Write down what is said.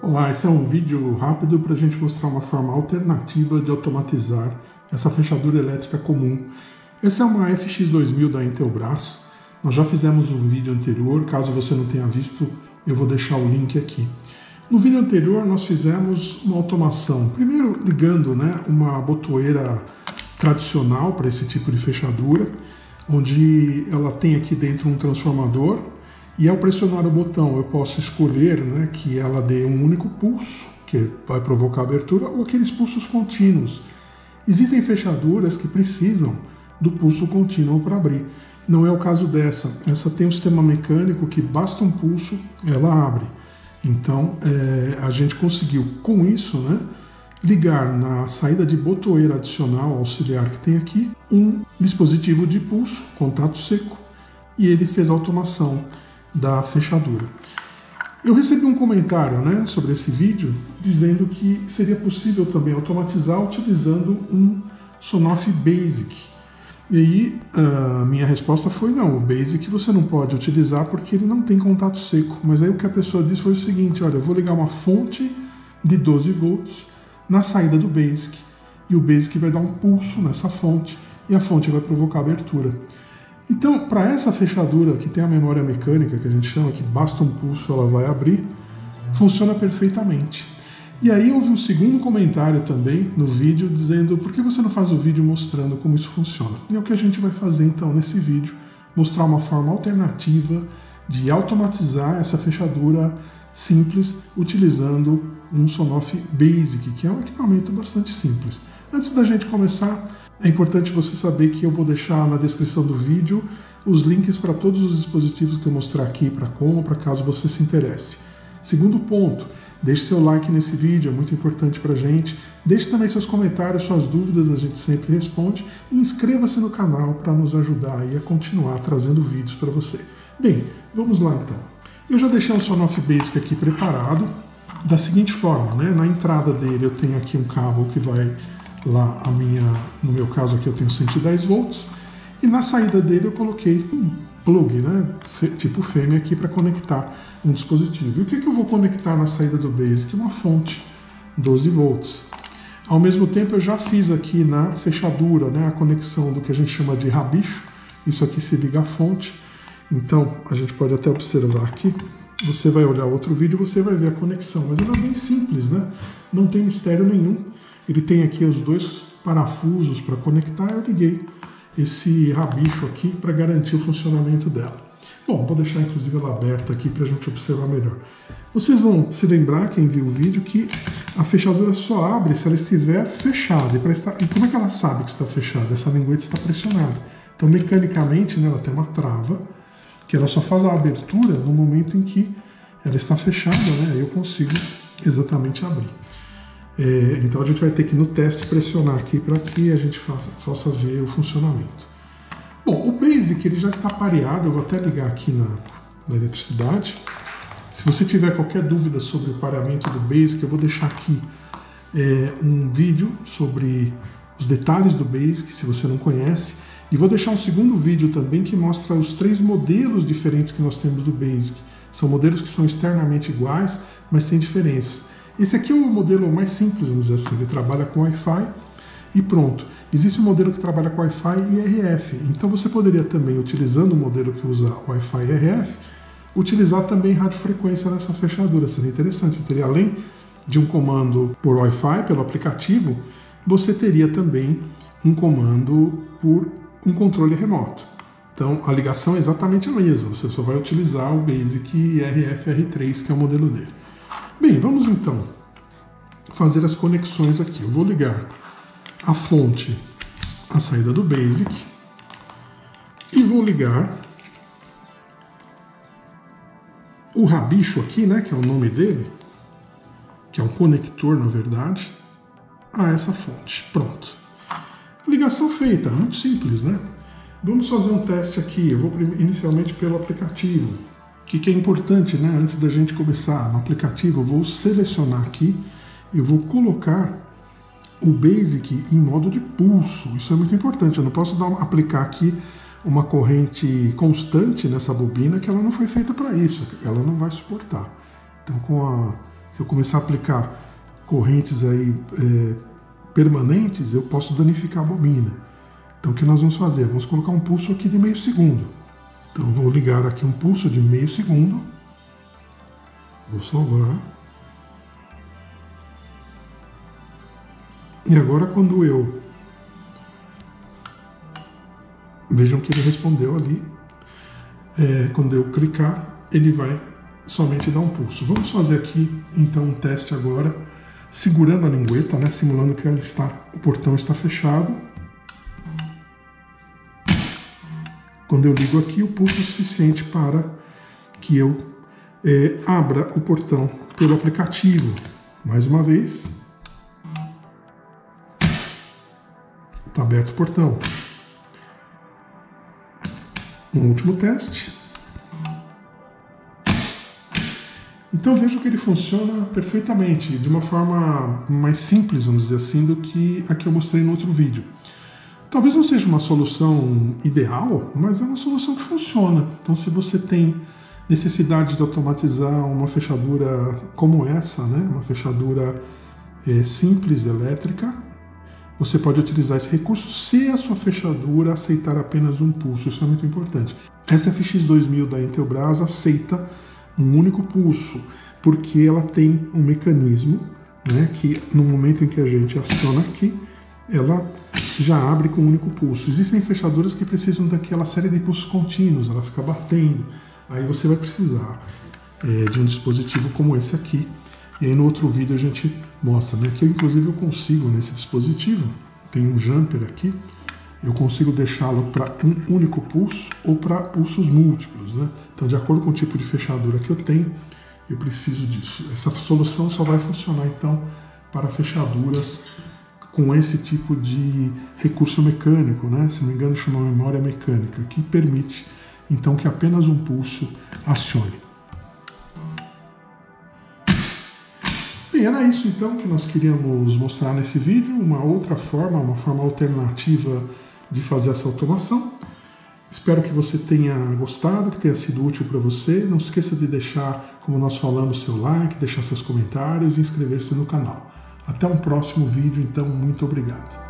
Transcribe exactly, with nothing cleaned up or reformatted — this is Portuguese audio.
Olá, esse é um vídeo rápido para a gente mostrar uma forma alternativa de automatizar essa fechadura elétrica comum. Essa é uma F X dois mil da Intelbras. Nós já fizemos um vídeo anterior, caso você não tenha visto, eu vou deixar o link aqui. No vídeo anterior nós fizemos uma automação, primeiro ligando né, uma botoeira tradicional para esse tipo de fechadura, onde ela tem aqui dentro um transformador, e ao pressionar o botão eu posso escolher né, que ela dê um único pulso, que vai provocar a abertura, ou aqueles pulsos contínuos. Existem fechaduras que precisam do pulso contínuo para abrir. Não é o caso dessa. Essa tem um sistema mecânico que basta um pulso, ela abre. Então é, a gente conseguiu com isso né, ligar na saída de botoeira adicional auxiliar que tem aqui um dispositivo de pulso, contato seco, e ele fez a automação da fechadura. Eu recebi um comentário né, sobre esse vídeo dizendo que seria possível também automatizar utilizando um Sonoff Basic. E aí a minha resposta foi não, o Basic você não pode utilizar porque ele não tem contato seco. Mas aí o que a pessoa disse foi o seguinte, olha, eu vou ligar uma fonte de doze volts na saída do Basic e o Basic vai dar um pulso nessa fonte e a fonte vai provocar abertura. Então, para essa fechadura que tem a memória mecânica, que a gente chama, que basta um pulso ela vai abrir, funciona perfeitamente. E aí houve um segundo comentário também no vídeo dizendo por que você não faz o vídeo mostrando como isso funciona? E é o que a gente vai fazer então nesse vídeo, mostrar uma forma alternativa de automatizar essa fechadura simples utilizando um Sonoff Basic, que é um equipamento bastante simples. Antes da gente começar, é importante você saber que eu vou deixar na descrição do vídeo os links para todos os dispositivos que eu mostrar aqui para compra, caso você se interesse. Segundo ponto, deixe seu like nesse vídeo, é muito importante para a gente. Deixe também seus comentários, suas dúvidas, a gente sempre responde. E inscreva-se no canal para nos ajudar aí a continuar trazendo vídeos para você. Bem, vamos lá então. Eu já deixei o Sonoff Basic aqui preparado da seguinte forma, né? Na entrada dele eu tenho aqui um cabo que vai lá a minha, no meu caso aqui eu tenho cento e dez volts, e na saída dele eu coloquei um plug, né, tipo fêmea aqui para conectar um dispositivo. E o que, que eu vou conectar na saída do Basic? Uma fonte, doze volts. Ao mesmo tempo eu já fiz aqui na fechadura, né, a conexão do que a gente chama de rabicho, isso aqui se liga à fonte, então a gente pode até observar aqui, você vai olhar outro vídeo e você vai ver a conexão, mas ela é bem simples, né, não tem mistério nenhum. Ele tem aqui os dois parafusos para conectar, eu liguei esse rabicho aqui para garantir o funcionamento dela. Bom, vou deixar inclusive ela aberta aqui para a gente observar melhor. Vocês vão se lembrar, quem viu o vídeo, que a fechadura só abre se ela estiver fechada. E, pra estar... e como é que ela sabe que está fechada? Essa lingueta está pressionada. Então, mecanicamente, né, ela tem uma trava, que ela só faz a abertura no momento em que ela está fechada, né? Aí eu consigo exatamente abrir. É, então a gente vai ter que no teste pressionar aqui para que a gente faça, possa ver o funcionamento. Bom, o Basic ele já está pareado, eu vou até ligar aqui na, na eletricidade. Se você tiver qualquer dúvida sobre o pareamento do Basic, eu vou deixar aqui é, um vídeo sobre os detalhes do Basic, se você não conhece. E vou deixar um segundo vídeo também que mostra os três modelos diferentes que nós temos do Basic. São modelos que são externamente iguais, mas têm diferenças. Esse aqui é o modelo mais simples, vamos dizer assim, ele trabalha com Wi-Fi e pronto. Existe um modelo que trabalha com Wi-Fi e R F, então você poderia também, utilizando o modelo que usa Wi-Fi e R F, utilizar também radiofrequência nessa fechadura, seria interessante. Você teria, além de um comando por Wi-Fi, pelo aplicativo, você teria também um comando por um controle remoto. Então a ligação é exatamente a mesma, você só vai utilizar o Basic R F R três, que é o modelo dele. Bem, vamos então fazer as conexões aqui. Eu vou ligar a fonte à saída do Basic e vou ligar o rabicho aqui, né, que é o nome dele, que é um conector na verdade, a essa fonte. Pronto. Ligação feita, muito simples, né? Vamos fazer um teste aqui. Eu vou inicialmente pelo aplicativo. O que, que é importante, né? Antes da gente começar no aplicativo, eu vou selecionar aqui, eu vou colocar o Basic em modo de pulso. Isso é muito importante. Eu não posso dar, aplicar aqui uma corrente constante nessa bobina, que ela não foi feita para isso, ela não vai suportar. Então, com a Se eu começar a aplicar correntes aí é, permanentes, eu posso danificar a bobina. Então o que nós vamos fazer? Vamos colocar um pulso aqui de meio segundo. Então vou ligar aqui um pulso de meio segundo. Vou salvar. E agora quando eu... Vejam que ele respondeu ali. É, quando eu clicar, ele vai somente dar um pulso. Vamos fazer aqui então um teste agora, segurando a lingueta, né, simulando que ela está, o portão está fechado. Quando eu ligo aqui, o pulso é suficiente para que eu é, abra o portão pelo aplicativo. Mais uma vez. Está aberto o portão. Um último teste. Então vejam que ele funciona perfeitamente, de uma forma mais simples, vamos dizer assim, do que a que eu mostrei no outro vídeo. Talvez não seja uma solução ideal, mas é uma solução que funciona. Então se você tem necessidade de automatizar uma fechadura como essa, né, uma fechadura é, simples, elétrica, você pode utilizar esse recurso se a sua fechadura aceitar apenas um pulso. Isso é muito importante. Essa F X dois mil da Intelbras aceita um único pulso, porque ela tem um mecanismo, né, que no momento em que a gente aciona aqui, ela já abre com um único pulso. Existem fechaduras que precisam daquela série de pulsos contínuos, ela fica batendo. Aí você vai precisar é, de um dispositivo como esse aqui. E aí no outro vídeo a gente mostra, né, que eu, inclusive eu consigo nesse dispositivo, tem um jumper aqui, eu consigo deixá-lo para um único pulso ou para pulsos múltiplos, né? Então, de acordo com o tipo de fechadura que eu tenho, eu preciso disso. Essa solução só vai funcionar, então, para fechaduras com esse tipo de recurso mecânico, né? Se não me engano, chama memória mecânica, que permite, então, que apenas um pulso acione. Bem, era isso, então, que nós queríamos mostrar nesse vídeo, uma outra forma, uma forma alternativa de fazer essa automação. Espero que você tenha gostado, que tenha sido útil para você. Não esqueça de deixar, como nós falamos, seu like, deixar seus comentários e inscrever-se no canal. Até um próximo vídeo, então, muito obrigado.